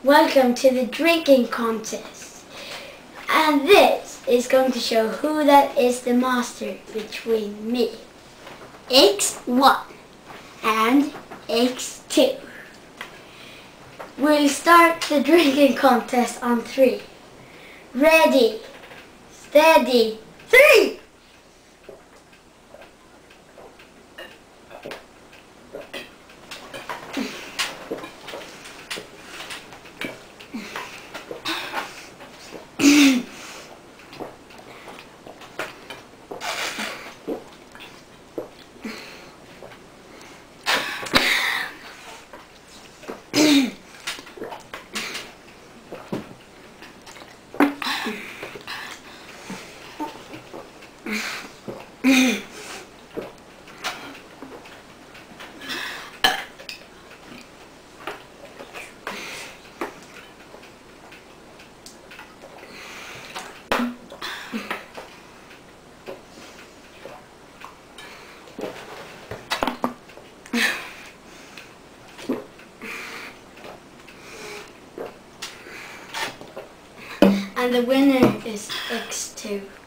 Welcome to the drinking contest. And this is going to show who that is the master between me, X1 and X2. We'll start the drinking contest on 3. Ready, steady, 3! And the winner is X2.